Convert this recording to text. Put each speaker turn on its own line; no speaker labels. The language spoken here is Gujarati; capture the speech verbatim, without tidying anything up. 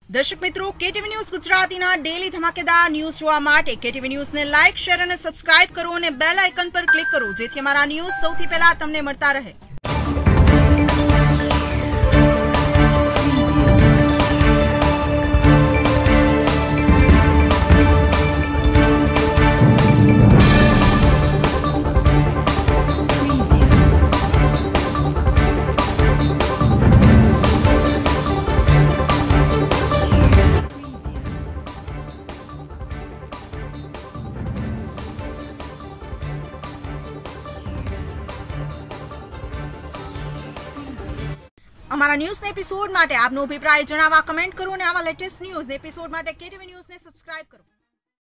દર્શક મિત્રો, કેટીવી ન્યૂઝ ગુજરાતીના ડેલી ધમાકેદાર ન્યૂઝ જોવા માટે કેટીવી ન્યૂઝને લાઇક, શેર અને સબસ્ક્રાઇબ કરો અને બેલ આઇકન પર ક્લિક કરો, જેથી અમારા ન્યૂઝ સૌથી પહેલા તમને મળતા રહે। અમારા ન્યૂઝના એપિસોડ માટે આપનો અભિપ્રાય જણાવવા કમેન્ટ કરો અને આવા લેટેસ્ટ ન્યૂઝ એપિસોડ માટે કેટીવી ન્યૂઝને સબસ્ક્રાઇબ કરો।